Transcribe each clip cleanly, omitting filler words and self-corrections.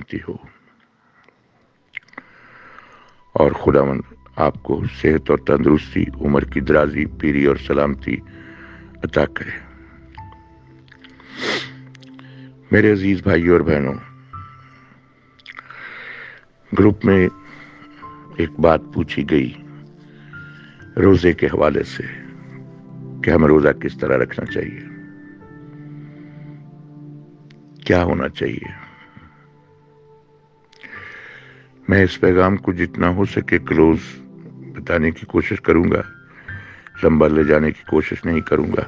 سلامتی ہو، اور خداوند آپ کو صحت اور تندرستی، عمر کی درازی، پیری اور سلامتی عطا کرے۔ میرے عزیز بھائیوں اور بہنوں، گروپ میں ایک بات پوچھی گئی روزے کے حوالے سے کہ ہمیں روزہ کس طرح رکھنا چاہیے، کیا ہونا چاہیے۔ میں اس پیغام کو جتنا ہو سکے کلوز بتانے کی کوشش کروں گا، لمبا لے جانے کی کوشش نہیں کروں گا۔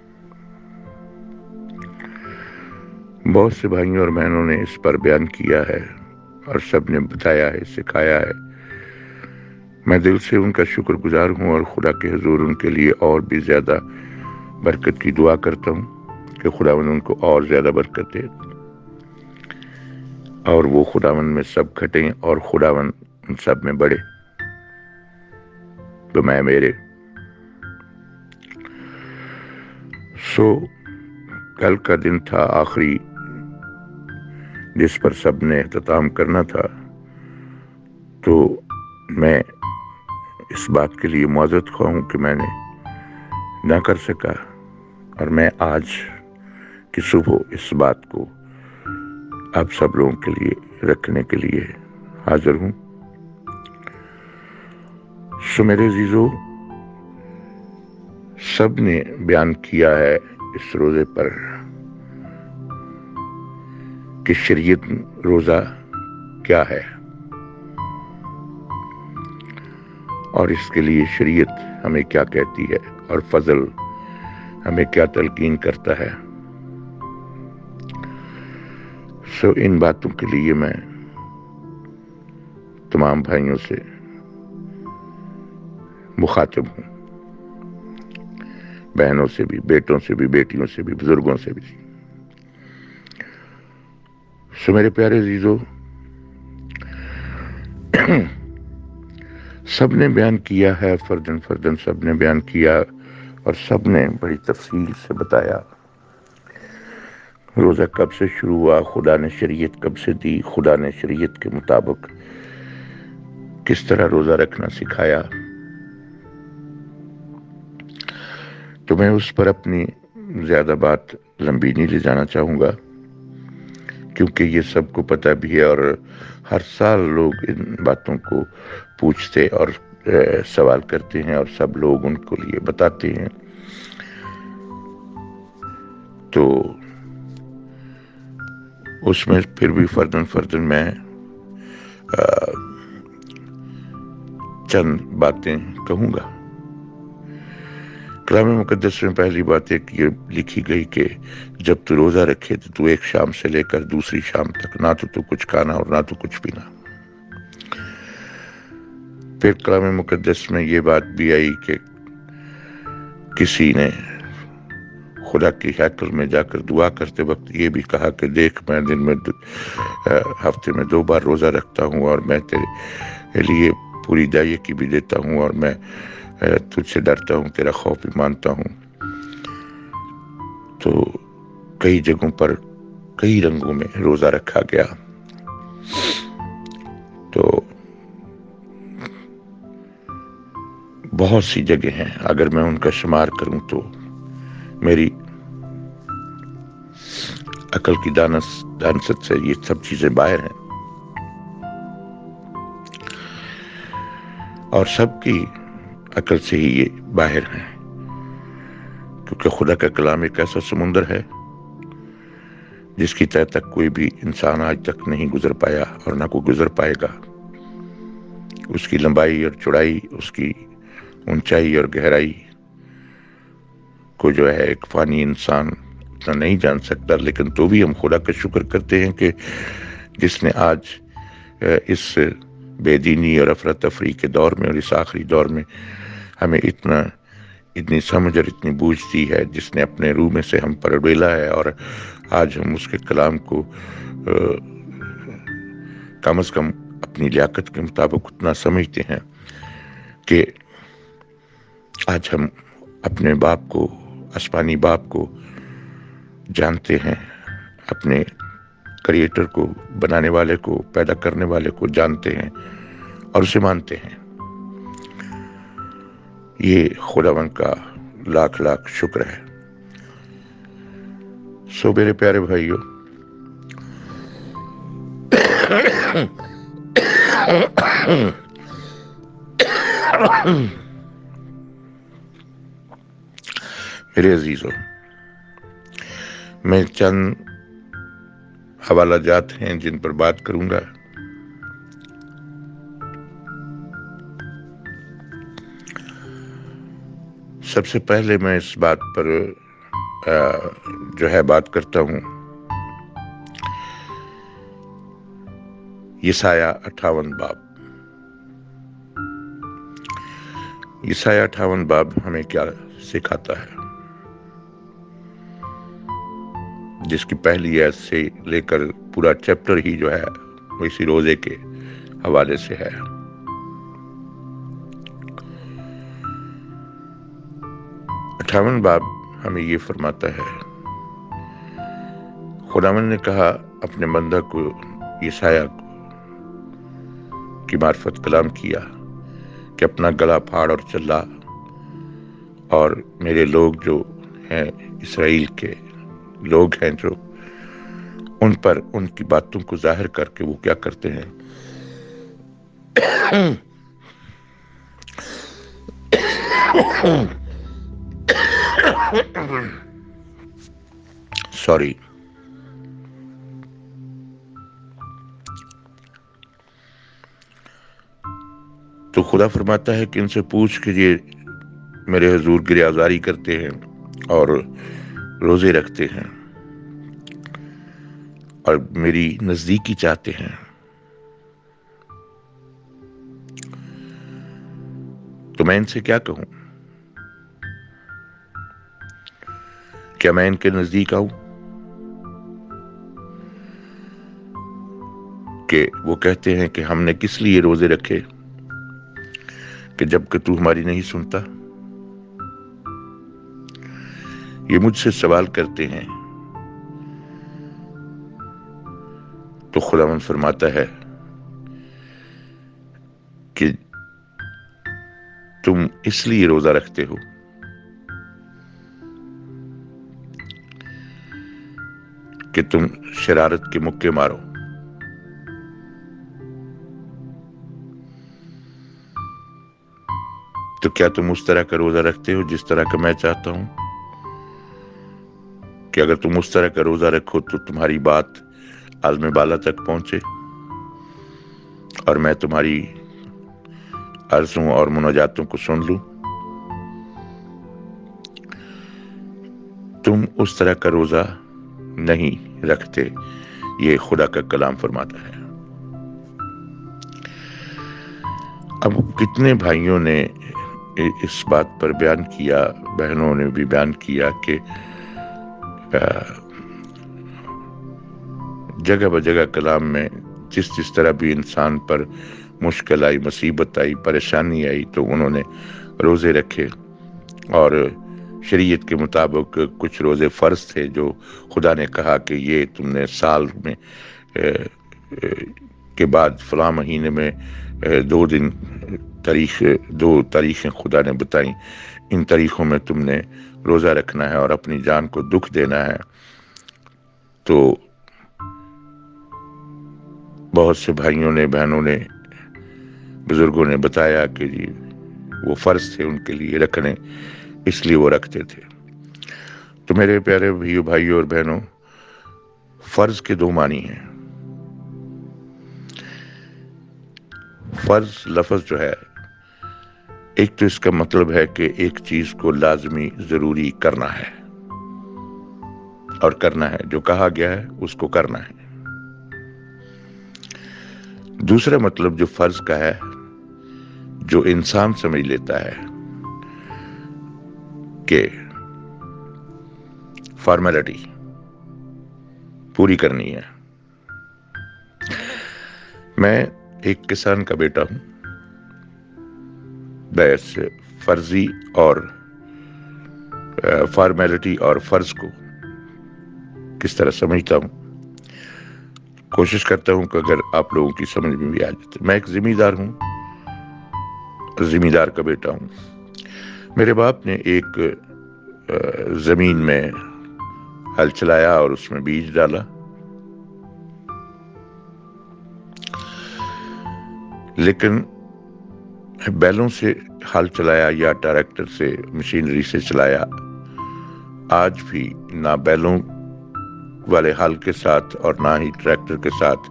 بہت سے بھائیوں اور بہنوں نے اس پر بیان کیا ہے اور سب نے بتایا ہے، سکھایا ہے۔ میں دل سے ان کا شکر گزار ہوں اور خدا کے حضور ان کے لیے اور بھی زیادہ برکت کی دعا کرتا ہوں کہ خداوند ان کو اور زیادہ برکت دے، اور وہ خداوند میں سب گھٹیں اور خداوند ان سب میں بڑھے تو میں میرے۔ کل کا دن تھا آخری جس پر سب نے اختتام کرنا تھا، تو میں اس بات کے لیے معذرت خواہ ہوں کہ میں نے نہ کر سکا، اور میں آج کی صبح اس بات کو آپ سب لوگوں کے لیے رکھنے کے لیے حاضر ہوں۔ میرے عزیزو، سب نے بیان کیا ہے اس روزے پر کہ شریعت روزہ کیا ہے، اور اس کے لیے شریعت ہمیں کیا کہتی ہے اور فضل ہمیں کیا تلقین کرتا ہے۔ ان باتوں کے لیے میں تمام بھائیوں سے مخاطب ہوں، بہنوں سے بھی، بیٹوں سے بھی، بیٹیوں سے بھی، بزرگوں سے بھی۔ میرے پیارے عزیزو، سب نے بیان کیا ہے، فردن فردن سب نے بیان کیا، اور سب نے بڑی تفصیل سے بتایا روزہ کب سے شروع ہوا، خدا نے شریعت کب سے دی، خدا نے شریعت کے مطابق کس طرح روزہ رکھنا سکھایا۔ تو میں اس پر اپنی زیادہ بات لمبی نہیں لے جانا چاہوں گا، کیونکہ یہ سب کو پتہ بھی ہے، اور ہر سال لوگ ان باتوں کو پوچھتے اور سوال کرتے ہیں، اور سب لوگ ان کو لیے بتاتے ہیں۔ تو اس میں پھر بھی فردن فردن میں چند باتیں کہوں گا۔ کلام مقدس میں پہلی بات ایک یہ لکھی گئی کہ جب تو روزہ رکھے تو ایک شام سے لے کر دوسری شام تک نہ تو کچھ کھانا اور نہ تو کچھ پینا۔ پھر کلام مقدس میں یہ بات بھی آئی کہ کسی نے خدا کی ہیکل میں جا کر دعا کرتے وقت یہ بھی کہا کہ دیکھ، میں دن میں ہفتے میں 2 بار روزہ رکھتا ہوں، اور میں تیرے لیے پوری دائیں کی بھی دیتا ہوں، اور میں تجھ سے ڈرتا ہوں، تیرا خوف بھی مانتا ہوں۔ تو کئی جگہوں پر کئی رنگوں میں روزہ رکھا گیا۔ تو بہت سی جگہ ہیں، اگر میں ان کا شمار کروں تو میری عقل کی دانست سے یہ سب چیزیں باہر ہیں، اور سب کی عقل سے ہی یہ باہر ہیں، کیونکہ خدا کا کلام ایک ایسا سمندر ہے جس کی تہ تک کوئی بھی انسان آج تک نہیں گزر پایا اور نہ کوئی گزر پائے گا۔ اس کی لمبائی اور چوڑائی، اس کی اونچائی اور گہرائی کو جو ہے ایک فانی انسان اتنا نہیں جان سکتا، لیکن تو بھی ہم خدا کا شکر کرتے ہیں کہ جس نے آج اس بے دینی اور افراتفری کے دور میں اور اس آخری دور میں ہمیں اتنی سمجھ اور اتنی بوجھ دی ہے، جس نے اپنے روح میں سے ہم پر ڈالا ہے، اور آج ہم اس کے کلام کو کم از کم اپنی لیاقت کے مطابق اتنا سمجھتے ہیں کہ آج ہم اپنے باپ کو، آسمانی باپ کو جانتے ہیں، اپنے کریٹر کو، بنانے والے کو، پیدا کرنے والے کو جانتے ہیں اور اسے مانتے ہیں۔ یہ خداوند کا لاکھ لاکھ شکر ہے۔ سو میرے پیارے بھائیو، میرے عزیزو، میں چند حوالہ جات ہیں جن پر بات کروں گا۔ سب سے پہلے میں اس بات پر جو ہے بات کرتا ہوں، یسایہ 58 باب۔ یسایہ 58 باب ہمیں کیا سکھاتا ہے، جس کی پہلی آیت سے لے کر پورا چیپٹر ہی جو ہے وہ اسی روزے کے حوالے سے ہے۔ اٹھاون باب ہمیں یہ فرماتا ہے، خداوند نے کہا اپنے بندہ کو یسایہ کی معرفت کلام کیا کہ اپنا گلا پھاڑ اور چلا، اور میرے لوگ جو ہیں، اسرائیل کے لوگ ہیں، جو ان پر ان کی باتوں کو ظاہر کر کے وہ کیا کرتے ہیں، سوری، تو خدا فرماتا ہے کہ ان سے پوچھ کہ یہ میرے حضور گریازاری کرتے ہیں اور روزے رکھتے ہیں اور میری نزدیکی چاہتے ہیں، تو میں ان سے کیا کہوں؟ کیا میں ان کے نزدیک آؤں کہ وہ کہتے ہیں کہ ہم نے کس لیے روزے رکھے کہ جب کہ تو ہماری نہیں سنتا؟ یہ مجھ سے سوال کرتے ہیں، تو خداوند فرماتا ہے کہ تم اس لیے روزہ رکھتے ہو کہ تم شرارت کے مکے مارو۔ تو کیا تم اس طرح کا روزہ رکھتے ہو جس طرح کا میں چاہتا ہوں؟ کہ اگر تم اس طرح کا روزہ رکھو تو تمہاری بات عالم بالا تک پہنچے اور میں تمہاری عرضوں اور مناجاتوں کو سن لوں؟ تم اس طرح کا روزہ نہیں رکھتے، یہ خدا کا کلام فرماتا ہے۔ اب کتنے بھائیوں نے اس بات پر بیان کیا، بہنوں نے بھی بیان کیا کہ جگہ بجگہ کلام میں جس طرح بھی انسان پر مشکل آئی، مصیبت آئی، پریشانی آئی، تو انہوں نے روزے رکھے، اور شریعت کے مطابق کچھ روزے فرض تھے جو خدا نے کہا کہ یہ تم نے سال میں کے بعد فلاں مہینے میں دو تاریخیں خدا نے بتائیں، ان تاریخوں میں تم نے روزہ رکھنا ہے اور اپنی جان کو دکھ دینا ہے۔ تو بہت سے بھائیوں نے، بہنوں نے، بزرگوں نے بتایا کہ جی وہ فرض تھے ان کے لیے رکھنے، اس لیے وہ رکھتے تھے۔ تو میرے پیارے بھائیوں اور بہنوں، فرض کے دو معنی ہیں۔ فرض لفظ جو ہے، ایک تو اس کا مطلب ہے کہ ایک چیز کو لازمی ضروری کرنا ہے، اور کرنا ہے، جو کہا گیا ہے اس کو کرنا ہے۔ دوسرا مطلب جو فرض کا ہے، جو انسان سمجھ لیتا ہے کہ فارمیلٹی پوری کرنی ہے۔ میں ایک کسان کا بیٹا ہوں، بس فرضی اور فارمیلٹی اور فرض کو کس طرح سمجھتا ہوں۔ کوشش کرتا ہوں کہ اگر آپ لوگوں کی سمجھ میں بھی آ جاتے. میں ایک ذمہ دار ہوں، ذمہ دار کا بیٹا ہوں. میرے باپ نے ایک زمین میں ہل چلایا اور اس میں بیج ڈالا، لیکن بیلوں سے ہل چلایا یا ٹریکٹر سے، مشینری سے چلایا، آج بھی نہ بیلوں والے ہل کے ساتھ اور نہ ہی ٹریکٹر کے ساتھ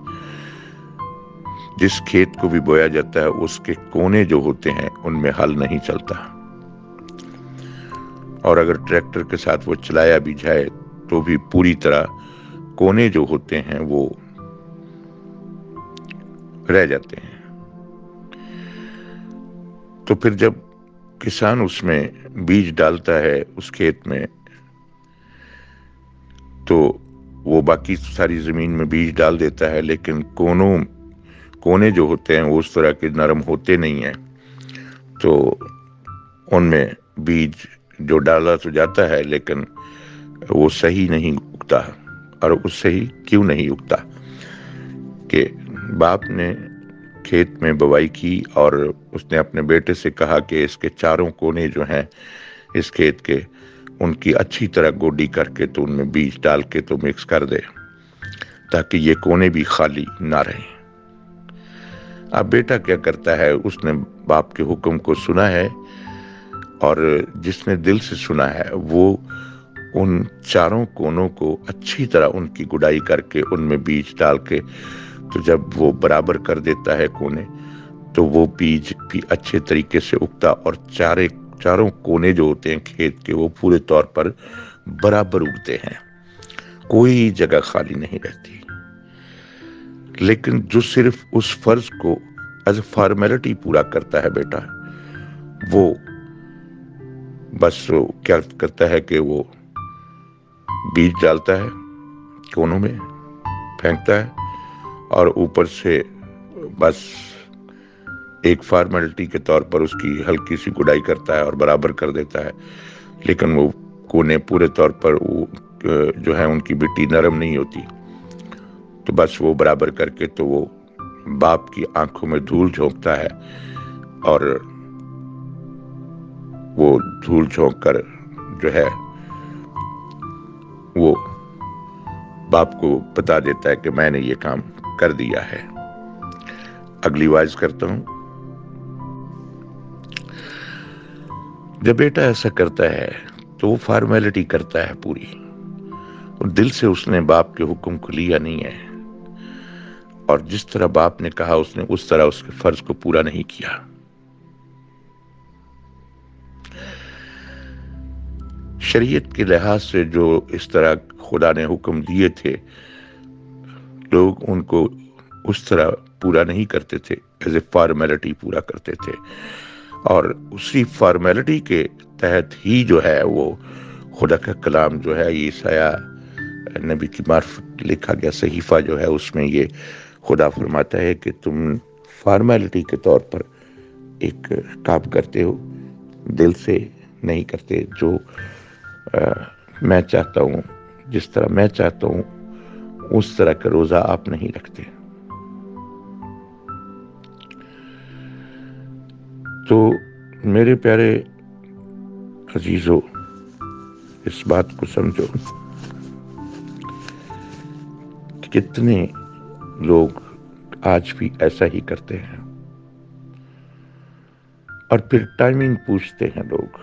جس کھیت کو بھی بویا جاتا ہے اس کے کونے جو ہوتے ہیں ان میں ہل نہیں چلتا. اور اگر ٹریکٹر کے ساتھ وہ چلایا بھی جائے تو بھی پوری طرح کونے جو ہوتے ہیں وہ رہ جاتے ہیں. تو پھر جب کسان اس میں بیج ڈالتا ہے اس کھیت میں، تو وہ باقی ساری زمین میں بیج ڈال دیتا ہے، لیکن کونے جو ہوتے ہیں وہ اس طرح کے نرم ہوتے نہیں ہیں، تو ان میں بیج جو ڈالا تو جاتا ہے لیکن وہ صحیح نہیں اگتا. اور اس صحیح کیوں نہیں اگتا کہ باپ نے کھیت میں بوائی کی اور اس نے اپنے بیٹے سے کہا کہ اس کے چاروں کونے جو ہیں اس کھیت کے، ان کی اچھی طرح گوڈی کر کے تو ان میں بیج ڈال کے تو مکس کر دے تاکہ یہ کونے بھی خالی نہ رہیں. اب بیٹا کیا کرتا ہے، اس نے باپ کے حکم کو سنا ہے، اور جس نے دل سے سنا ہے وہ ان چاروں کونوں کو اچھی طرح ان کی گڈائی کر کے ان میں بیج ڈال کے تو جب وہ برابر کر دیتا ہے کونے، تو وہ بیج بھی اچھے طریقے سے اگتا اور چاروں کونے جو ہوتے ہیں کھیت کے وہ پورے طور پر برابر اگتے ہیں، کوئی جگہ خالی نہیں رہتی. لیکن جو صرف اس فرض کو ایز اے فارمیلٹی پورا کرتا ہے بیٹا، وہ بس کیا کرتا ہے کہ وہ بیج ڈالتا ہے، کونوں میں پھینکتا ہے اور اوپر سے بس ایک فارمیلٹی کے طور پر اس کی ہلکی سی گڈائی کرتا ہے اور برابر کر دیتا ہے، لیکن وہ کونے پورے طور پر جو ہے ان کی مٹی نرم نہیں ہوتی. تو بس وہ برابر کر کے تو وہ باپ کی آنکھوں میں دھول جھونکتا ہے، اور وہ دھول جھونک کر جو ہے وہ باپ کو بتا دیتا ہے کہ میں نے یہ کام کر دیا ہے. اگلی وائز کرتا ہوں. جب بیٹا ایسا کرتا ہے تو وہ فارمیلٹی کرتا ہے پوری، اور دل سے اس نے باپ کے حکم کو لیا نہیں ہے، اور جس طرح باپ نے کہا اس نے اس طرح اس کے فرض کو پورا نہیں کیا. شریعت کے لحاظ سے جو اس طرح خدا نے حکم دیے تھے، لوگ ان کو اس طرح پورا نہیں کرتے تھے، ایز اے فارمیلٹی پورا کرتے تھے، اور اسی فارمیلٹی کے تحت ہی جو ہے وہ خدا کا کلام جو ہے عیسیٰ نبی کی معرفت لکھا گیا صحیفہ جو ہے اس میں یہ خدا فرماتا ہے کہ تم فارمیلٹی کے طور پر ایک کام کرتے ہو، دل سے نہیں کرتے. جو میں چاہتا ہوں، جس طرح میں چاہتا ہوں اس طرح کا روزہ آپ نہیں رکھتے. تو میرے پیارے عزیزو، اس بات کو سمجھو کہ کتنے لوگ آج بھی ایسا ہی کرتے ہیں، اور پھر ٹائمنگ پوچھتے ہیں لوگ،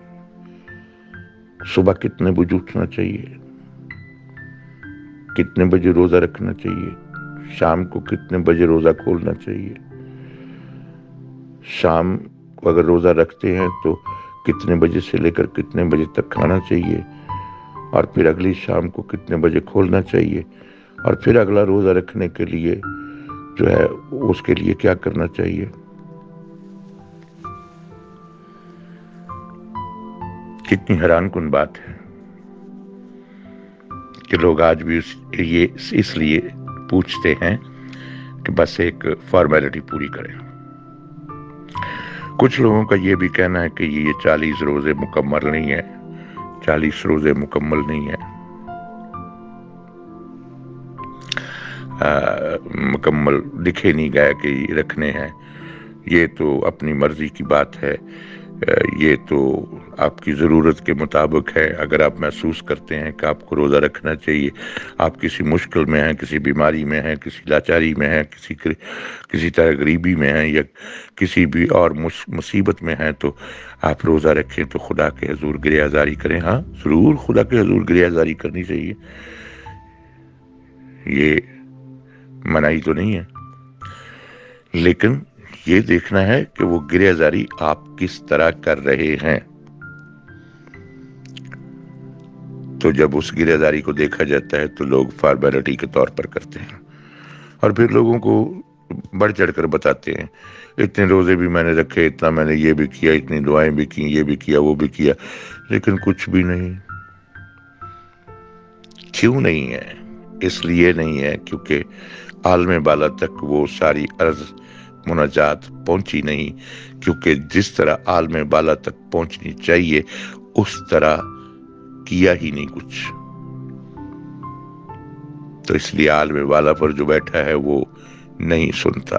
صبح کتنے بجے اٹھنا چاہیے، کتنے بجے روزہ رکھنا چاہیے، شام کو کتنے بجے روزہ کھولنا چاہیے، شام کو اگر روزہ رکھتے ہیں تو کتنے بجے سے لے کر کتنے بجے تک کھانا چاہیے، اور پھر اگلی شام کو کتنے بجے کھولنا چاہیے، اور پھر اگلا روزہ رکھنے کے لیے جو ہے اس کے لیے کیا کرنا چاہیے. کتنی حیران کن بات ہے کہ لوگ آج بھی یہ اس لیے پوچھتے ہیں کہ بس ایک فارمیلٹی پوری کریں. کچھ لوگوں کا یہ بھی کہنا ہے کہ یہ 40 روزے مکمل نہیں ہے، 40 روزے مکمل نہیں ہے. مکمل لکھے نہیں گئے کہ یہ رکھنے ہیں، یہ تو اپنی مرضی کی بات ہے، یہ تو آپ کی ضرورت کے مطابق ہے۔ اگر آپ محسوس کرتے ہیں کہ آپ کو روزہ رکھنا چاہیے، آپ کسی مشکل میں ہیں، کسی بیماری میں ہیں، کسی لاچاری میں ہیں، کسی طرح غریبی میں ہیں، یا کسی بھی اور مصیبت میں ہیں، تو آپ روزہ رکھیں، تو خدا کے حضور گریہ آزاری کریں۔ ہاں ضرور خدا کے حضور گریہ آزاری کرنی چاہیے، یہ منائی تو نہیں ہے، لیکن یہ دیکھنا ہے کہ وہ گریہ آزاری آپ کس طرح کر رہے ہیں۔ تو جب اس گریہ آزاری کو دیکھا جاتا ہے تو لوگ فارمیلٹی کے طور پر کرتے ہیں، اور پھر لوگوں کو بڑھ چڑھ کر بتاتے ہیں، اتنے روزے بھی میں نے رکھے، اتنا میں نے یہ بھی کیا، اتنی دعائیں بھی کی، یہ بھی کیا، وہ بھی کیا، لیکن کچھ بھی نہیں۔ کیوں نہیں ہے؟ اس لیے نہیں ہے کیونکہ عالم بالا تک وہ ساری عرض مناجات پہنچی نہیں، کیونکہ جس طرح عالم بالا تک پہنچنی چاہیے اس طرح کیا ہی نہیں کچھ۔ تو اس لیے عالم بالا پر جو بیٹھا ہے وہ نہیں سنتا۔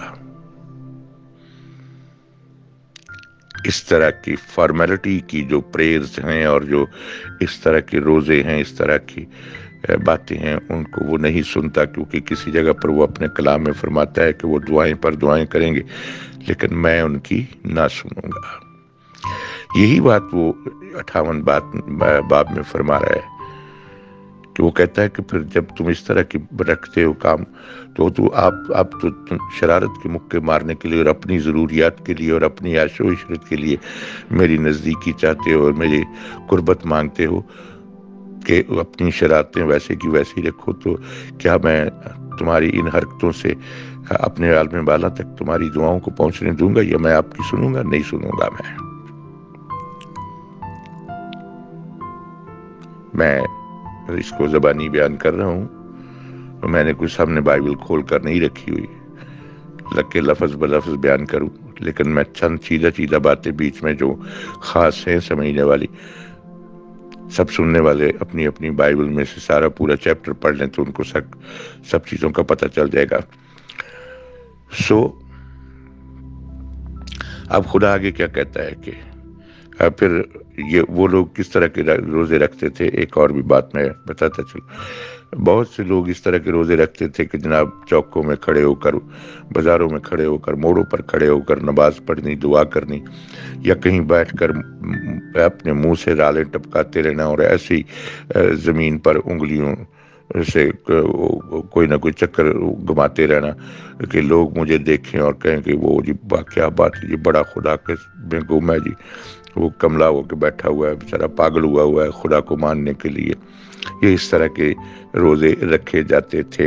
اس طرح کی فارمیلٹی کی جو پریئرز ہیں اور جو اس طرح کے روزے ہیں، اس طرح کی باتیں ہیں، ان کو وہ نہیں سنتا، کیونکہ کسی جگہ پر وہ اپنے کلام میں فرماتا ہے کہ وہ دعائیں پر دعائیں کریں گے، لیکن میں ان کی نہ سنوں گا۔ یہی بات وہ 58 باب میں فرما رہا ہے کہ وہ کہتا ہے کہ پھر جب تم اس طرح کی رکھتے ہو کام، تو آپ تو شرارت کے مکے مارنے کے لیے اور اپنی ضروریات کے لیے اور اپنی عیش و عشرت کے لیے میری نزدیکی چاہتے ہو اور میری قربت مانگتے ہو کہ اپنی شرارتیں ویسے کی ویسی رکھو، تو کیا میں تمہاری ان حرکتوں سے اپنے عالم بالا تک تمہاری دعاؤں کو پہنچنے دوں گا، یا میں آپ کی سنوں گا؟ نہیں سنوں گا۔ میں اس کو زبانی بیان کر رہا ہوں، میں نے کوئی سامنے بائبل کھول کر نہیں رکھی ہوئی لکھ لفظ بلفظ بیان کروں، لیکن میں چند چیدہ باتیں بیچ میں جو خاص ہیں سمجھنے والی، سب سننے والے اپنی اپنی بائبل میں سے سارا پورا چیپٹر پڑھ لیں تو ان کو سب چیزوں کا پتہ چل جائے گا۔ اب خدا آگے کیا کہتا ہے کہ پھر یہ وہ لوگ کس طرح کے روزے رکھتے تھے۔ ایک اور بھی بات میں بتاتا چلوں، بہت سے لوگ اس طرح کے روزے رکھتے تھے کہ جناب چوکوں میں کھڑے ہو کر، بازاروں میں کھڑے ہو کر، موڑوں پر کھڑے ہو کر نماز پڑھنی، دعا کرنی، یا کہیں بیٹھ کر اپنے منہ سے رالیں ٹپکاتے رہنا اور ایسی زمین پر انگلیوں سے کوئی نہ کوئی چکر گھماتے رہنا کہ لوگ مجھے دیکھیں اور کہیں کہ وہ جی کیا بات ہے، یہ بڑا خدا کے میں گم ہے جی، وہ کملا ہو کے بیٹھا ہوا ہے، بیچارہ پاگل ہوا ہے خدا کو ماننے کے لیے۔ یہ اس طرح کے روزے رکھے جاتے تھے،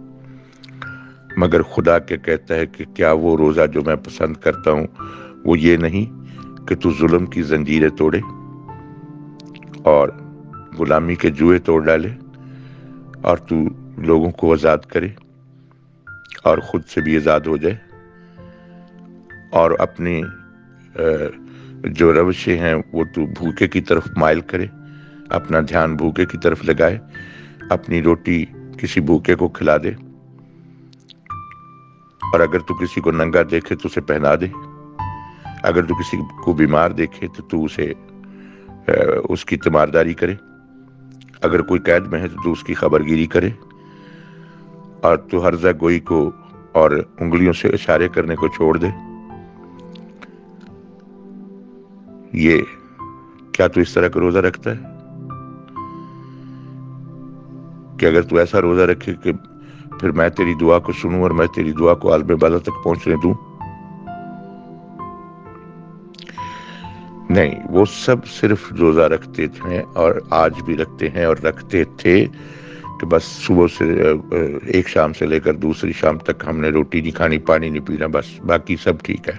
مگر خدا کے کہتا ہے کہ کیا وہ روزہ جو میں پسند کرتا ہوں وہ یہ نہیں کہ تو ظلم کی زنجیریں توڑے اور غلامی کے جوئے توڑ ڈالے اور تو لوگوں کو آزاد کرے اور خود سے بھی آزاد ہو جائے، اور اپنی جو روشیں ہیں وہ تو بھوکے کی طرف مائل کرے، اپنا دھیان بھوکے کی طرف لگائے، اپنی روٹی کسی بھوکے کو کھلا دے، اور اگر تو کسی کو ننگا دیکھے تو اسے پہنا دے، اگر تو کسی کو بیمار دیکھے تو اسے اس کی تیمارداری کرے، اگر کوئی قید میں ہے تو اس کی خبرگیری کرے، اور تو ہرزہ گوئی کو اور انگلیوں سے اشارے کرنے کو چھوڑ دے۔ یہ کیا تو اس طرح کا روزہ رکھتا ہے کہ اگر تو ایسا روزہ رکھے کہ پھر میں تیری دعا کو سنوں اور میں تیری دعا کو عالم بالا تک پہنچنے دوں؟ نہیں، وہ سب صرف روزہ رکھتے تھے اور آج بھی رکھتے ہیں اور رکھتے تھے کہ بس صبح سے ایک شام سے لے کر دوسری شام تک ہم نے روٹی نہیں کھانی، پانی نہیں پینا، بس باقی سب ٹھیک ہے،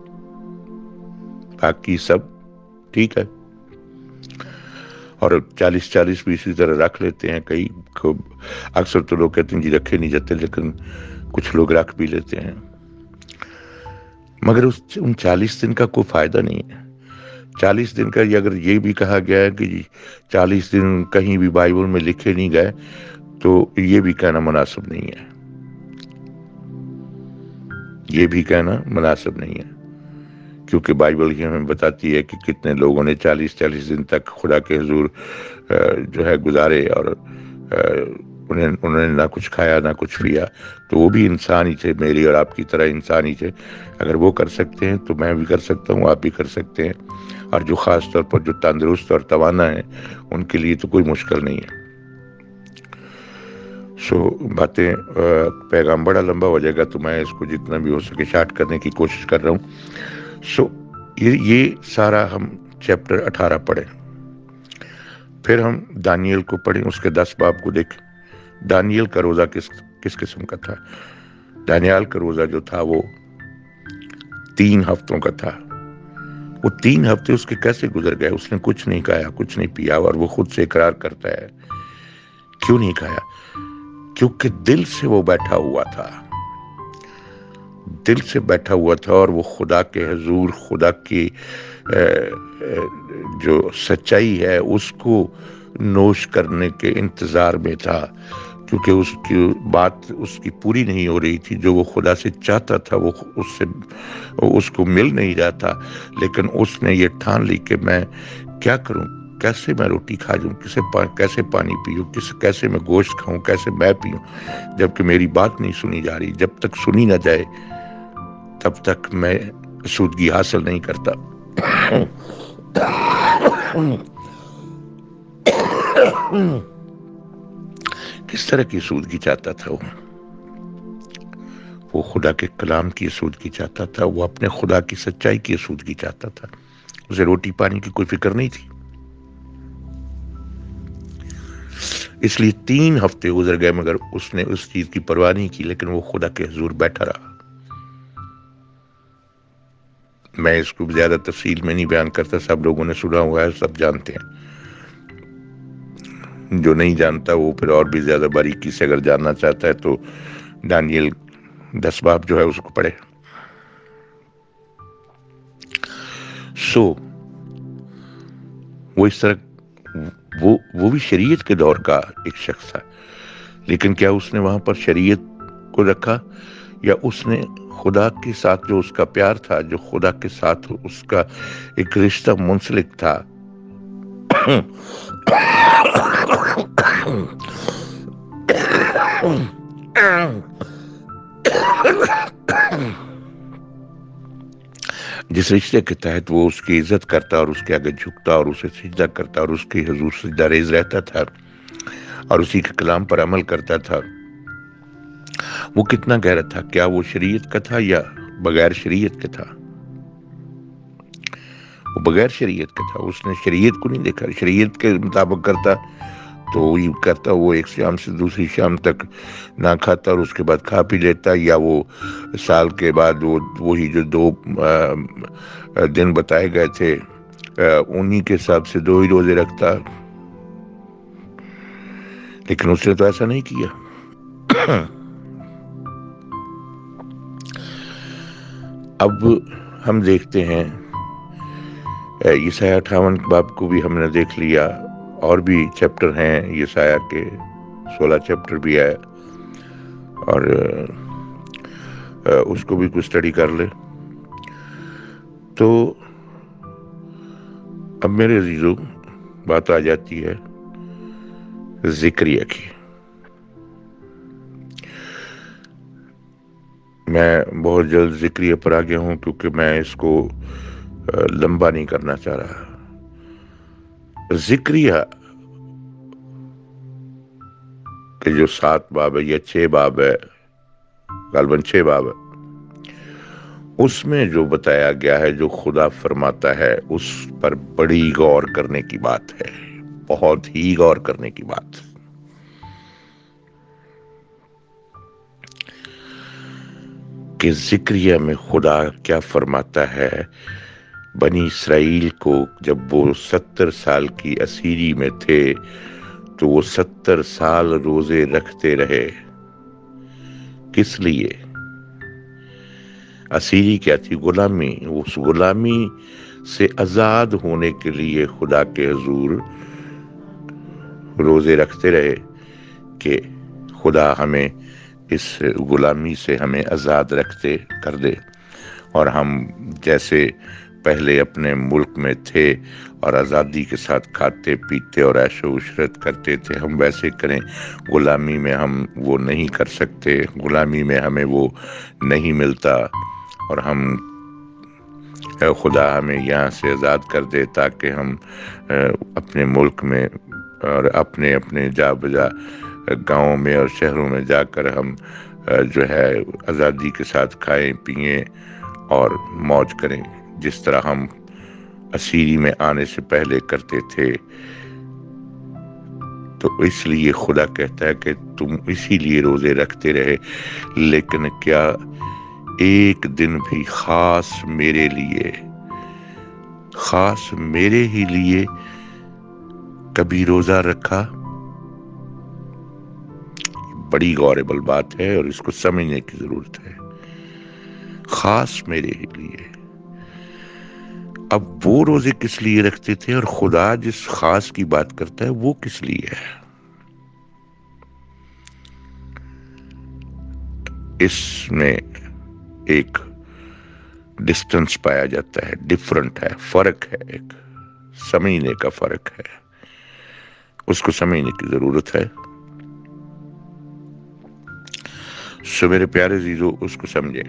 باقی سب ٹھیک ہے۔ اور 40 بھی اسی طرح رکھ لیتے ہیں، کئی اکثر تو لوگ کہتے ہیں جی رکھے نہیں جاتے، لیکن کچھ لوگ رکھ بھی لیتے ہیں، مگر ان 40 دن کا کوئی فائدہ نہیں ہے۔ 40 دن کا اگر یہ بھی کہا گیا ہے کہ جی 40 دن کہیں بھی بائبل میں لکھے نہیں گئے، تو یہ بھی کہنا مناسب نہیں ہے۔ یہ بھی کہنا مناسب نہیں ہے، کیونکہ بائبل ہی ہمیں بتاتی ہے کہ کتنے لوگوں نے 40 دن تک خدا کے حضور جو ہے گزارے، اور انہوں نے نہ کچھ کھایا نہ کچھ پیا، تو وہ بھی انسان ہی تھے، میری اور آپ کی طرح انسان ہی تھے۔ اگر وہ کر سکتے ہیں تو میں بھی کر سکتا ہوں، آپ بھی کر سکتے ہیں، اور جو خاص طور پر جو تندرست اور توانا ہیں ان کے لیے تو کوئی مشکل نہیں ہے۔ باتیں پیغام بڑا لمبا ہو جائے گا، تو میں اس کو جتنا بھی ہو سکے شارٹ کرنے کی کوشش کر رہا ہوں۔ یہ سارا ہم چیپٹر 18 پڑھیں، پھر ہم دانیل کو پڑھیں، اس کے 10 باب کو دیکھیں۔ دانیل کا روزہ کس قسم کا تھا؟ دانیال کا روزہ جو تھا وہ 3 ہفتوں کا تھا۔ وہ 3 ہفتے اس کے کیسے گزر گئے؟ اس نے کچھ نہیں کھایا، کچھ نہیں پیا، اور وہ خود سے اقرار کرتا ہے۔ کیوں نہیں کھایا؟ کیونکہ دل سے وہ بیٹھا ہوا تھا، دل سے بیٹھا ہوا تھا، اور وہ خدا کے حضور، خدا کی جو سچائی ہے اس کو نوش کرنے کے انتظار میں تھا، کیونکہ اس کی بات اس کی پوری نہیں ہو رہی تھی۔ جو وہ خدا سے چاہتا تھا وہ اس کو مل نہیں رہا تھا، لیکن اس نے یہ ٹھان لی کہ میں کیا کروں، کیسے میں روٹی کھا جاؤں، کیسے پانی پیوں، کیسے میں گوشت کھاؤں، کیسے میں پیوں، جبکہ میری بات نہیں سنی جا رہی۔ جب تک سنی نہ جائے تب تک میں سودگی حاصل نہیں کرتا۔ کس طرح کی سودگی چاہتا تھا وہ خدا کے کلام کی سودگی چاہتا تھا، وہ اپنے خدا کی سچائی کی سودگی چاہتا تھا۔ اسے روٹی پانی کی کوئی فکر نہیں تھی۔ اس لیے 3 ہفتے گزر گئے مگر اس نے اس چیز کی پرواہ نہیں کی، لیکن وہ خدا کے حضور بیٹھا رہا۔ میں اس کو زیادہ تفصیل میں نہیں بیان کرتا، سب لوگوں نے سنا ہوا ہے، سب جانتے ہیں۔ جو نہیں جانتا وہ پھر اور بھی زیادہ باریکی سے اگر جاننا چاہتا ہے تو دانیل 10 باب جو ہے اس کو پڑھے۔ وہ اس طرح وہ بھی شریعت کے دور کا ایک شخص تھا، لیکن کیا اس نے وہاں پر شریعت کو رکھا، یا اس نے خدا کے ساتھ جو اس کا پیار تھا، جو خدا کے ساتھ اس کا ایک رشتہ منسلک تھا، جس رشتے کے تحت وہ اس کی عزت کرتا اور اس کے آگے جھکتا اور اسے سجدہ کرتا اور اس کے حضور سجدہ ریز رہتا تھا اور اسی کے کلام پر عمل کرتا تھا، وہ کتنا گہرا تھا؟ کیا وہ شریعت کا تھا یا بغیر شریعت کے تھا؟ وہ بغیر شریعت کا تھا۔ اس نے شریعت کو نہیں دیکھا، شریعت کے مطابق کرتا تو وہی کرتا، وہ ایک شام سے دوسری شام تک نہ کھاتا اور اس کے بعد کھا پی لیتا، یا وہ سال کے بعد وہی جو 2 دن بتائے گئے تھے انہی کے حساب سے 2 ہی روزے رکھتا، لیکن اس نے تو ایسا نہیں کیا۔ اب ہم دیکھتے ہیں یسایہ 58 باب کو بھی ہم نے دیکھ لیا، اور بھی چیپٹر ہیں یسایہ کے، 16 چیپٹر بھی ہے، اور اس کو بھی کچھ اسٹڈی کر لے۔ تو اب میرے عزیزو بات آ جاتی ہے زکریا کی۔ میں بہت جلد زکریا پر آ گیا ہوں کیونکہ میں اس کو لمبا نہیں کرنا چاہ رہا۔ زکریا کے جو 7 باب ہے یا 6 باب ہے، غالباً 6 باب ہے، اس میں جو بتایا گیا ہے، جو خدا فرماتا ہے، اس پر بڑی غور کرنے کی بات ہے، بہت ہی غور کرنے کی بات۔ کہ زکریا میں خدا کیا فرماتا ہے بنی اسرائیل کو، جب وہ 70 سال کی اسیری میں تھے تو وہ 70 سال روزے رکھتے رہے۔ کس لیے؟ اسیری کیا تھی؟ غلامی۔ اس غلامی سے آزاد ہونے کے لیے خدا کے حضور روزے رکھتے رہے کہ خدا ہمیں اس غلامی سے ہمیں آزاد کر دے، اور ہم جیسے پہلے اپنے ملک میں تھے اور آزادی کے ساتھ کھاتے پیتے اور عیش و عشرت کرتے تھے، ہم ویسے کریں۔ غلامی میں ہم وہ نہیں کر سکتے، غلامی میں ہمیں وہ نہیں ملتا، اور خدا ہمیں یہاں سے آزاد کر دے تاکہ ہم اپنے ملک میں اور اپنے جا بجا گاؤں میں اور شہروں میں جا کر ہم جو ہے آزادی کے ساتھ کھائیں پئیں اور موج کریں، جس طرح ہم اسیری میں آنے سے پہلے کرتے تھے۔ تو اس لیے خدا کہتا ہے کہ تم اسی لیے روزے رکھتے رہے، لیکن کیا ایک دن بھی خاص میرے ہی لیے کبھی روزہ رکھا؟ بڑی غوریبل بات ہے اور اس کو سمجھنے کی ضرورت ہے۔ خاص میرے ہی لیے۔ اب وہ روزے کس لیے رکھتے تھے، اور خدا جس خاص کی بات کرتا ہے وہ کس لیے ہے؟ اس میں ایک ڈسٹنس پایا جاتا ہے، ڈیفرنٹ ہے، فرق ہے، ایک سمجھنے کا فرق ہے، اس کو سمجھنے کی ضرورت ہے۔ سو میرے پیارے عزیزو، اس کو سمجھیں۔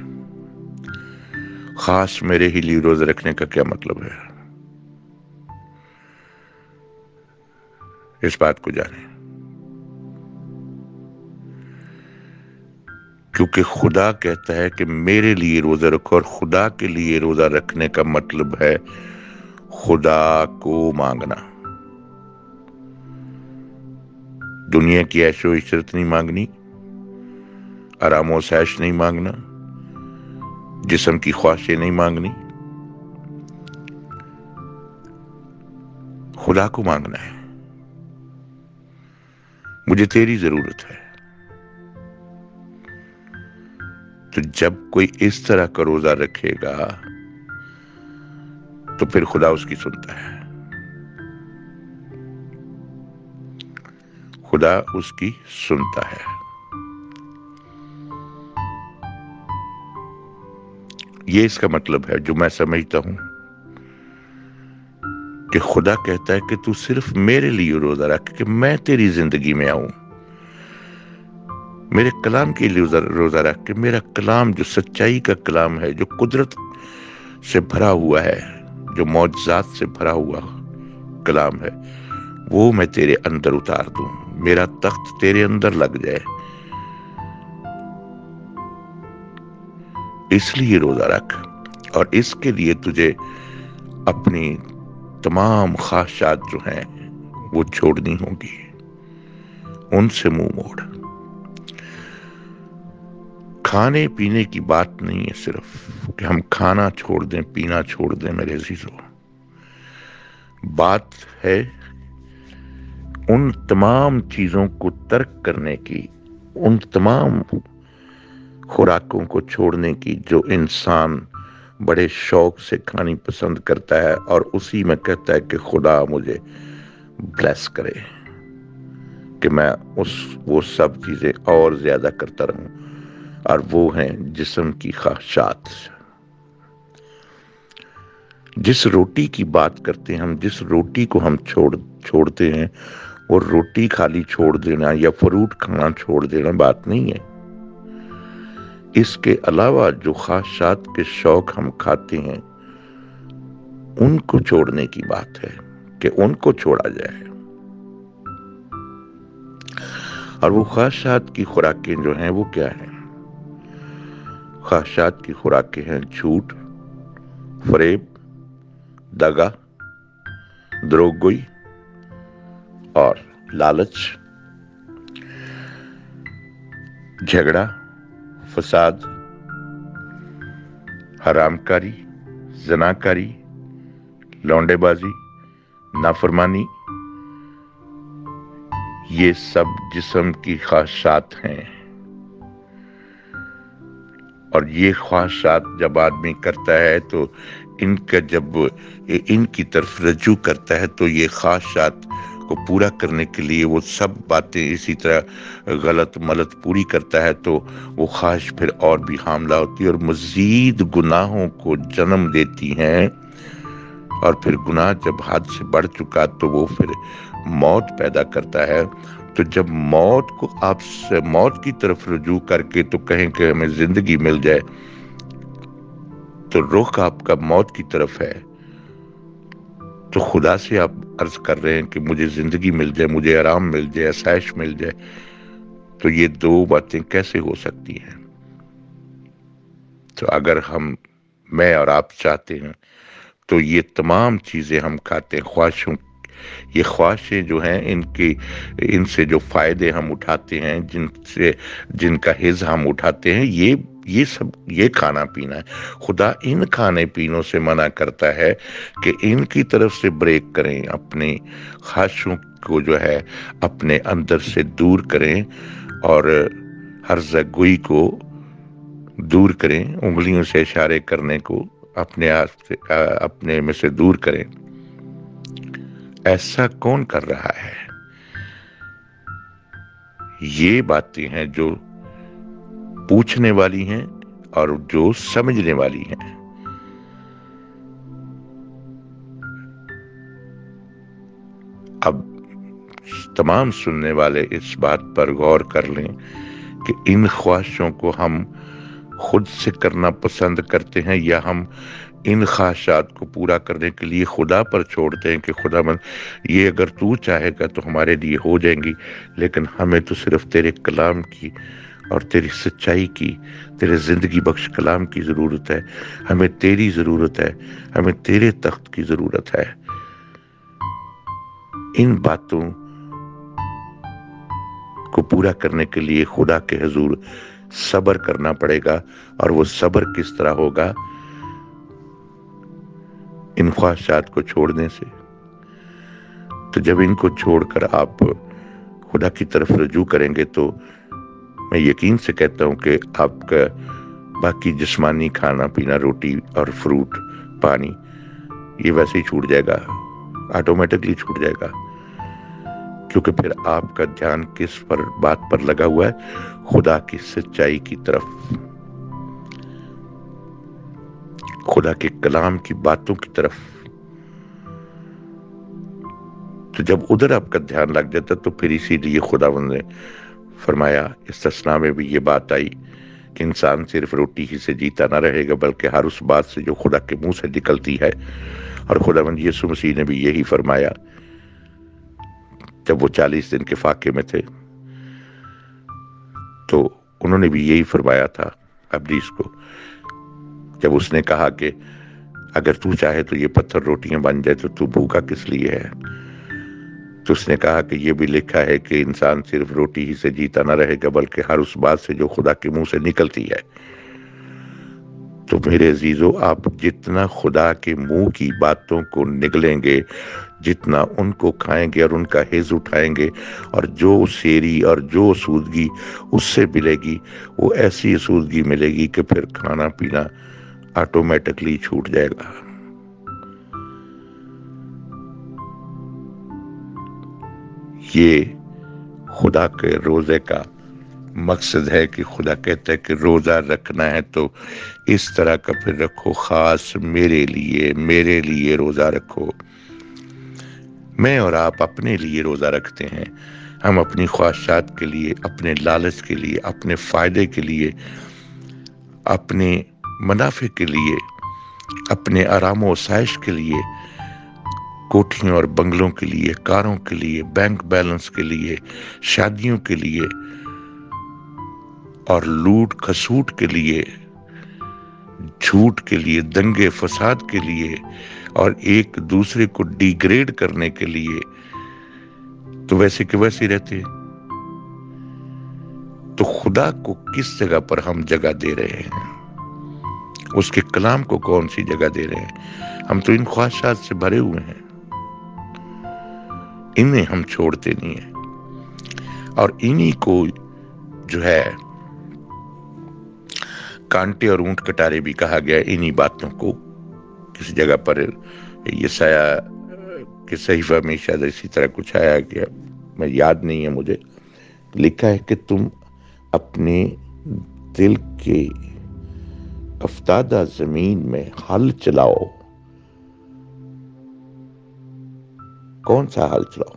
خاص میرے ہی لیے روزہ رکھنے کا کیا مطلب ہے، اس بات کو جانیں، کیونکہ خدا کہتا ہے کہ میرے لیے روزہ رکھو، اور خدا کے لیے روزہ رکھنے کا مطلب ہے خدا کو مانگنا۔ دنیا کی عیش و عشرت نہیں مانگنی، آرام و عیش نہیں مانگنا، جسم کی خواہشیں نہیں مانگنی، خدا کو مانگنا ہے۔ مجھے تیری ضرورت ہے۔ تو جب کوئی اس طرح کا روزہ رکھے گا تو پھر خدا اس کی سنتا ہے، خدا اس کی سنتا ہے۔ یہ اس کا مطلب ہے جو میں سمجھتا ہوں، کہ خدا کہتا ہے کہ تو صرف میرے لیے روزہ رکھ، کہ میں تیری زندگی میں آؤں، میرے کلام کے لیے روزہ رکھ، کہ میرا کلام جو سچائی کا کلام ہے، جو قدرت سے بھرا ہوا ہے، جو معجزات سے بھرا ہوا کلام ہے، وہ میں تیرے اندر اتار دوں، میرا تخت تیرے اندر لگ جائے۔ اس لیے روزہ رکھ، اور اس کے لیے تجھے اپنی تمام خواہشات جو ہیں وہ چھوڑنی ہوگی، ان سے منہ موڑ۔ کھانے پینے کی بات نہیں ہے صرف کہ ہم کھانا چھوڑ دیں، پینا چھوڑ دیں میرے عزیزو، بات ہے ان تمام چیزوں کو ترک کرنے کی، ان تمام خوراکوں کو چھوڑنے کی جو انسان بڑے شوق سے کھانی پسند کرتا ہے، اور اسی میں کہتا ہے کہ خدا مجھے بلیس کرے کہ میں وہ سب چیزیں اور زیادہ کرتا رہوں، اور وہ ہیں جسم کی خواہشات۔ جس روٹی کی بات کرتے ہیں ہم، جس روٹی کو ہم چھوڑتے ہیں، وہ روٹی خالی چھوڑ دینا یا فروٹ کھانا چھوڑ دینا بات نہیں ہے۔ اس کے علاوہ جو خواہشات کے شوق ہم کھاتے ہیں، ان کو چھوڑنے کی بات ہے، کہ ان کو چھوڑا جائے۔ اور وہ خواہشات کی خوراکیں جو ہیں وہ کیا ہیں؟ خواہشات کی خوراکیں ہیں جھوٹ، فریب، دغا، دروغ گوئی اور لالچ، جھگڑا، فساد، حرام کاری، زناکاری، لونڈے بازی، نافرمانی، یہ سب جسم کی خواہشات ہیں۔ اور یہ خواہشات جب آدمی کرتا ہے تو ان کا جب ان کی طرف رجوع کرتا ہے تو یہ خواہشات کو پورا کرنے کے لیے وہ سب باتیں اسی طرح غلط ملت پوری کرتا ہے تو وہ خواہش پھر اور بھی حاملہ ہوتی ہے اور مزید گناہوں کو جنم دیتی ہیں، اور پھر گناہ جب حد سے بڑھ چکا تو وہ پھر موت پیدا کرتا ہے۔ تو جب موت کو آپ سے موت کی طرف رجوع کر کے تو کہیں کہ ہمیں زندگی مل جائے، تو رخ آپ کا موت کی طرف ہے، تو خدا سے آپ عرض کر رہے ہیں کہ مجھے زندگی مل جائے، مجھے آرام مل جائے، آسائش مل جائے، تو یہ دو باتیں کیسے ہو سکتی ہیں؟ تو اگر میں اور آپ چاہتے ہیں تو یہ تمام چیزیں ہم کھاتے ہیں، خواہشوں، یہ خواہشیں جو ہیں ان سے جو فائدے ہم اٹھاتے ہیں، جن کا حظ ہم اٹھاتے ہیں، یہ کھانا پینا ہے۔ خدا ان کھانے پینوں سے منع کرتا ہے کہ ان کی طرف سے بریک کریں، اپنی خواہشوں کو جو ہے اپنے اندر سے دور کریں اور ہرزہ گوئی کو دور کریں، انگلیوں سے اشارے کرنے کو اپنے میں سے دور کریں۔ ایسا کون کر رہا ہے؟ یہ باتیں ہیں جو پوچھنے والی ہیں اور جو سمجھنے والی ہیں۔ اب تمام سننے والے اس بات پر غور کر لیں کہ ان خواہشوں کو ہم خود سے کرنا پسند کرتے ہیں یا ہم ان خواہشات کو پورا کرنے کے لیے خدا پر چھوڑتے ہیں کہ خدا مند یہ اگر تو چاہے گا تو ہمارے لیے ہو جائیں گی، لیکن ہمیں تو صرف تیرے کلام کی اور تیری سچائی کی، تیرے زندگی بخش کلام کی ضرورت ہے، ہمیں تیری ضرورت ہے، ہمیں تیرے تخت کی ضرورت ہے۔ ان باتوں کو پورا کرنے کے لیے خدا کے حضور صبر کرنا پڑے گا، اور وہ صبر کس طرح ہوگا؟ ان خواہشات کو چھوڑنے سے۔ تو جب ان کو چھوڑ کر آپ خدا کی طرف رجوع کریں گے تو میں یقین سے کہتا ہوں کہ آپ کا باقی جسمانی کھانا پینا، روٹی اور فروٹ، پانی، یہ ویسے ہی چھوٹ جائے گا، آٹومیٹکلی چھوٹ جائے گا، کیونکہ پھر آپ کا دھیان کس بات پر لگا ہوا ہے؟ خدا کی سچائی کی طرف، خدا کے کلام کی باتوں کی طرف۔ تو جب ادھر آپ کا دھیان لگ جاتا تو پھر اسی لیے خداوند نے فرمایا، استثناء میں بھی یہ بات آئی کہ انسان صرف روٹی ہی سے جیتا نہ رہے گا بلکہ ہر اس بات سے جو خدا کے منہ سے نکلتی ہے۔ اور خداوند یسوع مسیح نے بھی یہی فرمایا جب وہ 40 دن کے فاقے میں تھے، تو انہوں نے بھی یہی فرمایا تھا ابلیس کو، جب اس نے کہا کہ اگر تو چاہے تو یہ پتھر روٹیاں بن جائے تو بھوکا کس لیے ہے؟ تو اس نے کہا کہ یہ بھی لکھا ہے کہ انسان صرف روٹی ہی سے جیتا نہ رہے گا بلکہ ہر اس بات سے جو خدا کے منہ سے نکلتی ہے۔ تو میرے عزیزو، آپ جتنا خدا کے منہ کی باتوں کو نگلیں گے، جتنا ان کو کھائیں گے اور ان کا حظ اٹھائیں گے، اور جو سیری اور جو اسودگی اس سے ملے گی، وہ ایسی اسودگی ملے گی کہ پھر کھانا پینا آٹومیٹکلی چھوٹ جائے گا۔ یہ خدا کے روزے کا مقصد ہے کہ خدا کہتا ہے کہ روزہ رکھنا ہے تو اس طرح کا پھر رکھو، خاص میرے لیے روزہ رکھو۔ میں اور آپ اپنے لیے روزہ رکھتے ہیں، ہم اپنی خواہشات کے لیے، اپنے لالچ کے لیے، اپنے فائدے کے لیے، اپنے منافع کے لیے، اپنے آرام و آسائش کے لیے، کوٹھیوں اور بنگلوں کے لیے، کاروں کے لیے، بینک بیلنس کے لیے، شادیوں کے لیے اور لوٹ کھسوٹ کے لیے، جھوٹ کے لیے، دنگے فساد کے لیے اور ایک دوسرے کو ڈیگریڈ کرنے کے لیے، تو ویسے کہ ویسے رہتے ہیں۔ تو خدا کو کس جگہ پر ہم جگہ دے رہے ہیں؟ اس کے کلام کو کون سی جگہ دے رہے ہیں؟ ہم تو ان خواہشات سے بھرے ہوئے ہیں، انہیں ہم چھوڑتے نہیں ہیں، اور انہی کو جو ہے کانٹے اور اونٹ کٹارے بھی کہا گیا، انہی باتوں کو۔ کسی جگہ پر یسایہ کہ صحیفہ میں شاید اسی طرح کچھ آیا کہ میں یاد نہیں ہے مجھے، لکھا ہے کہ تم اپنے دل کے افتادہ زمین میں ہل چلاؤ۔ کون سا ہل چلاؤ؟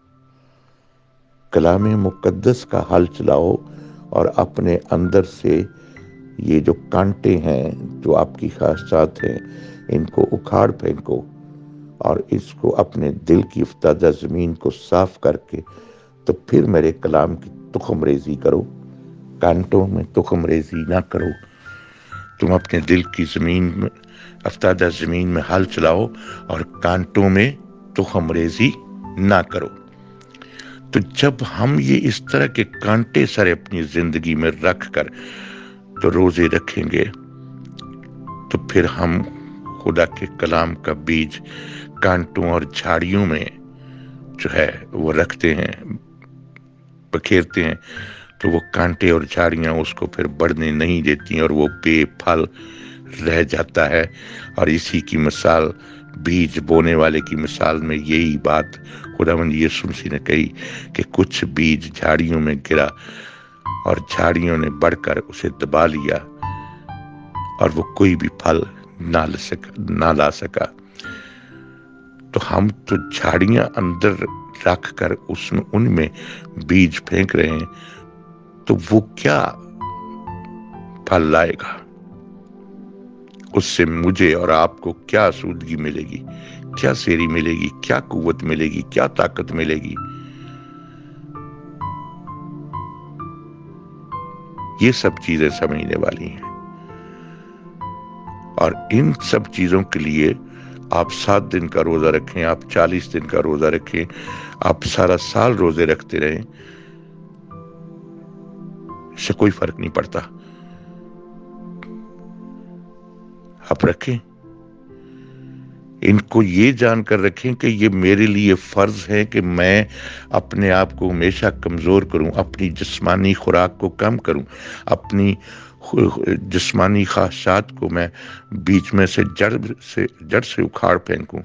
کلام مقدس کا ہل چلاؤ، اور اپنے اندر سے یہ جو کانٹے ہیں، جو آپ کی خواہشات ہیں، ان کو اکھاڑ پھینکو، اور اس کو اپنے دل کی افتادہ زمین کو صاف کر کے تو پھر میرے کلام کی تخم ریزی کرو۔ کانٹوں میں تخم ریزی نہ کرو، تم اپنے دل کی زمین میں، افتادہ زمین میں ہل چلاؤ اور کانٹوں میں تخم ریزی نہ کرو۔ تو جب ہم یہ اس طرح کے کانٹے سارے اپنی زندگی میں رکھ کر تو روزے رکھیں گے، تو پھر ہم خدا کے کلام کا بیج کانٹوں اور جھاڑیوں میں جو ہے وہ رکھتے ہیں، بکھیرتے ہیں، تو وہ کانٹے اور جھاڑیاں اس کو پھر بڑھنے نہیں دیتی اور وہ بے پھل رہ جاتا ہے۔ اور اسی کی مثال، بیج بونے والے کی مثال میں یہی بات خداوند یسوع مسیح نے کہی کہ کچھ بیج جھاڑیوں میں گرا اور جھاڑیوں نے بڑھ کر اسے دبا لیا اور وہ کوئی بھی پھل نہ لا سکا۔ تو ہم تو جھاڑیاں اندر رکھ کر ان میں بیج پھینک رہے ہیں، تو وہ کیا پھل لائے گا؟ اس سے مجھے اور آپ کو کیا سودگی ملے گی؟ کیا سیری ملے گی؟ کیا قوت ملے گی؟ کیا طاقت ملے گی؟ یہ سب چیزیں سمجھنے والی ہیں، اور ان سب چیزوں کے لیے آپ 7 دن کا روزہ رکھیں، آپ 40 دن کا روزہ رکھیں، آپ سارا سال روزے رکھتے رہیں، اس سے کوئی فرق نہیں پڑتا۔ آپ رکھیں، ان کو یہ جان کر رکھیں کہ یہ میرے لیے فرض ہے کہ میں اپنے آپ کو ہمیشہ کمزور کروں، اپنی جسمانی خوراک کو کم کروں، اپنی جسمانی خواہشات کو میں بیچ میں سے جڑ سے اکھاڑ پھینکوں،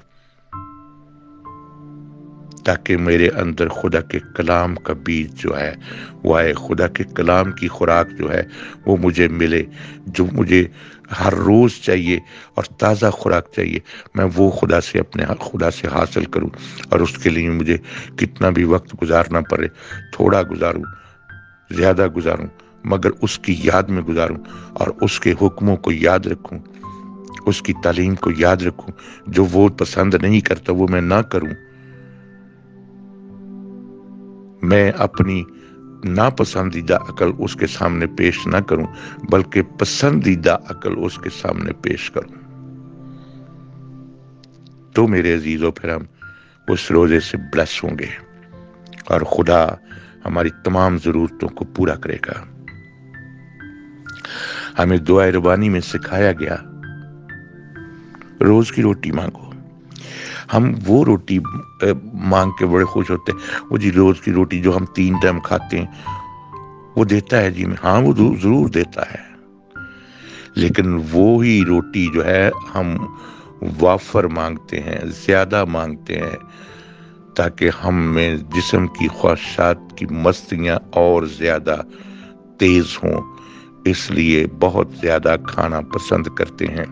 تاکہ میرے اندر خدا کے کلام کا بیج جو ہے وہ آئے، خدا کے کلام کی خوراک جو ہے وہ مجھے ملے، جو مجھے ہر روز چاہیے اور تازہ خوراک چاہیے، میں وہ خدا سے حاصل کروں، اور اس کے لیے مجھے کتنا بھی وقت گزارنا پڑے، تھوڑا گزاروں، زیادہ گزاروں، مگر اس کی یاد میں گزاروں، اور اس کے حکموں کو یاد رکھوں، اس کی تعلیم کو یاد رکھوں، جو وہ پسند نہیں کرتا وہ میں نہ کروں، میں اپنی ناپسندیدہ عقل اس کے سامنے پیش نہ کروں، بلکہ پسندیدہ عقل اس کے سامنے پیش کروں۔ تو میرے عزیزوں، پھر ہم اس روزے سے بلیس ہوں گے اور خدا ہماری تمام ضرورتوں کو پورا کرے گا۔ ہمیں دعائے ربانی میں سکھایا گیا، روز کی روٹی مانگو۔ ہم وہ روٹی مانگ کے بڑے خوش ہوتے ہیں، وہ جی روز کی روٹی جو ہم 3 ٹائم کھاتے ہیں وہ دیتا ہے جی، ہاں وہ ضرور دیتا ہے، لیکن وہی روٹی جو ہے ہم وافر مانگتے ہیں، زیادہ مانگتے ہیں، تاکہ ہم میں جسم کی خواہشات کی مستیاں اور زیادہ تیز ہوں، اس لیے بہت زیادہ کھانا پسند کرتے ہیں۔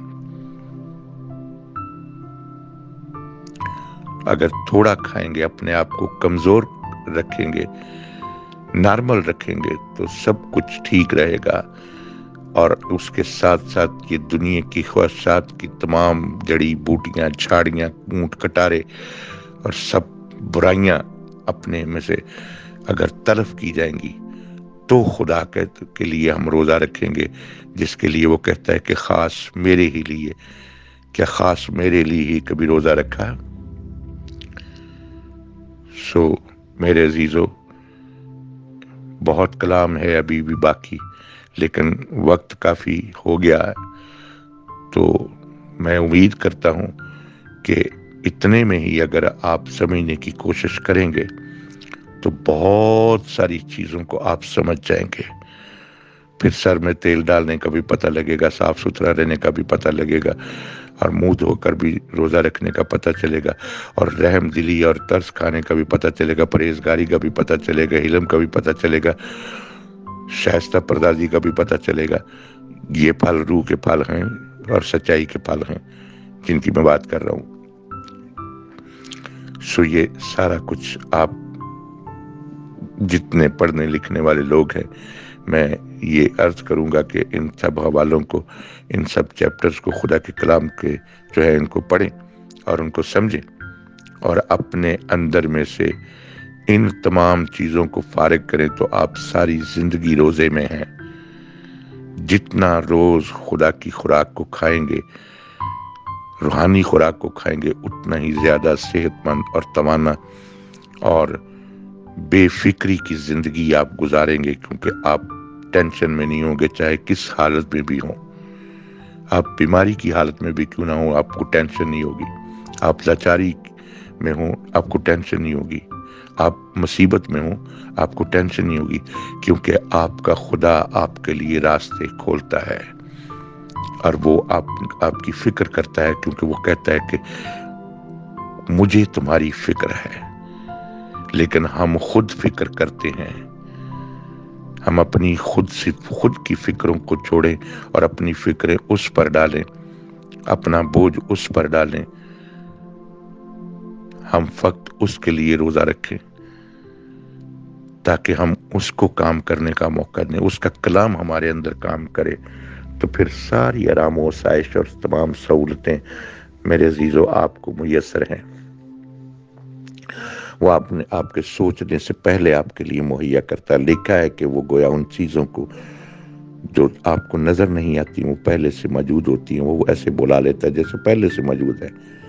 اگر تھوڑا کھائیں گے، اپنے آپ کو کمزور رکھیں گے، نارمل رکھیں گے، تو سب کچھ ٹھیک رہے گا، اور اس کے ساتھ ساتھ یہ دنیا کی خواہشات کی تمام جڑی بوٹیاں، جھاڑیاں، اونٹ کٹارے اور سب برائیاں اپنے میں سے اگر طرف کی جائیں گی، تو خدا کے لیے ہم روزہ رکھیں گے، جس کے لیے وہ کہتا ہے کہ خاص میرے ہی لیے۔ کیا خاص میرے لیے ہی کبھی روزہ رکھا؟ میرے عزیزو، بہت کلام ہے ابھی بھی باقی، لیکن وقت کافی ہو گیا ہے، تو میں امید کرتا ہوں کہ اتنے میں ہی اگر آپ سمجھنے کی کوشش کریں گے تو بہت ساری چیزوں کو آپ سمجھ جائیں گے۔ پھر سر میں تیل ڈالنے کا بھی پتہ لگے گا، صاف ستھرا رہنے کا بھی پتہ لگے گا، اور منہ دھو کر بھی روزہ رکھنے کا پتہ چلے گا، اور رحم دلی اور ترس کھانے کا بھی پتہ چلے گا، پرہیزگاری کا بھی پتہ چلے گا، حلم کا بھی پتہ چلے گا، شائستہ پردازی کا بھی پتہ چلے گا۔ یہ پھل روح کے پھل ہیں اور سچائی کے پھل ہیں جن کی میں بات کر رہا ہوں۔ سو یہ سارا کچھ آپ جتنے پڑھنے لکھنے والے لوگ ہیں، میں یہ عرض کروں گا کہ ان سب حوالوں کو، ان سب چیپٹرز کو، خدا کے کلام کے جو ہے ان کو پڑھیں اور ان کو سمجھیں، اور اپنے اندر میں سے ان تمام چیزوں کو فارغ کریں تو آپ ساری زندگی روزے میں ہیں۔ جتنا روز خدا کی خوراک کو کھائیں گے، روحانی خوراک کو کھائیں گے، اتنا ہی زیادہ صحت مند اور توانا اور بے فکری کی زندگی آپ گزاریں گے، کیونکہ آپ ٹینشن میں نہیں ہوں گے، چاہے کس حالت میں بھی ہوں۔ آپ بیماری کی حالت میں بھی کیوں نہ ہوں، آپ کو ٹینشن نہیں ہوگی۔ آپ لاچاری میں ہوں، آپ کو ٹینشن نہیں ہوگی۔ آپ مصیبت میں ہوں، آپ کو ٹینشن نہیں ہوگی، کیونکہ آپ کا خدا آپ کے لیے راستے کھولتا ہے، اور وہ آپ کی فکر کرتا ہے، کیونکہ وہ کہتا ہے کہ مجھے تمہاری فکر ہے۔ لیکن ہم خود فکر کرتے ہیں، ہم اپنی خود کی فکروں کو چھوڑیں اور اپنی فکریں اس پر ڈالیں، اپنا بوجھ اس پر ڈالیں۔ ہم فقط اس کے لیے روزہ رکھیں تاکہ ہم اس کو کام کرنے کا موقع دیں، اس کا کلام ہمارے اندر کام کرے، تو پھر ساری آرام و آسائش اور تمام سہولتیں میرے عزیزو آپ کو میسر ہیں۔ وہ آپ کے سوچنے سے پہلے آپ کے لیے مہیا کرتا ہے۔ لکھا ہے کہ وہ گویا ان چیزوں کو جو آپ کو نظر نہیں آتی وہ پہلے سے موجود ہوتی ہیں، وہ ایسے بلا لیتا ہے جیسے پہلے سے موجود ہے۔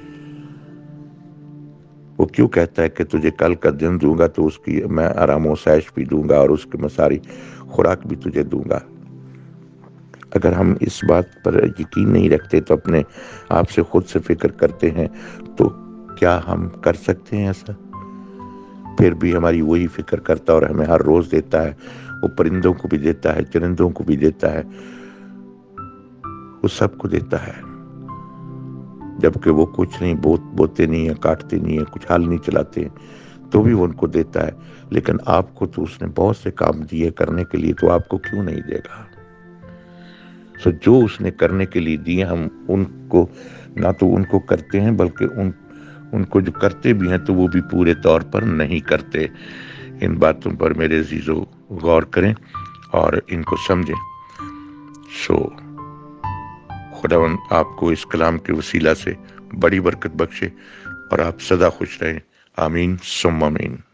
وہ کیوں کہتا ہے کہ تجھے کل کا دن دوں گا تو اس کی میں آرام و آسائش بھی دوں گا، اور اس کی میں ساری خوراک بھی تجھے دوں گا۔ اگر ہم اس بات پر یقین نہیں رکھتے تو اپنے آپ سے خود سے فکر کرتے ہیں، تو کیا ہم کر سکتے ہیں ایسا؟ پھر بھی ہماری وہی فکر کرتا اور ہمیں ہر روز دیتا ہے۔ وہ پرندوں کو بھی دیتا ہے، چرندوں کو بھی دیتا ہے، وہ سب کو دیتا ہے، جبکہ وہ کچھ نہیں بوتے نہیں ہیں، کاٹتے نہیں ہیں، کچھ حال نہیں چلاتے ہیں، تو بھی وہ ان کو دیتا ہے۔ لیکن آپ کو تو اس نے بہت سے کام دیے کرنے کے لیے، تو آپ کو کیوں نہیں دے گا؟ سو جو اس نے کرنے کے لیے دیے، ہم ان کو نہ تو ان کو کرتے ہیں، بلکہ ان کو جو کرتے بھی ہیں تو وہ بھی پورے طور پر نہیں کرتے۔ ان باتوں پر میرے عزیزو غور کریں اور ان کو سمجھیں۔ سو خداوند آپ کو اس کلام کے وسیلہ سے بڑی برکت بخشے اور آپ سدا خوش رہیں۔ آمین ثم آمین۔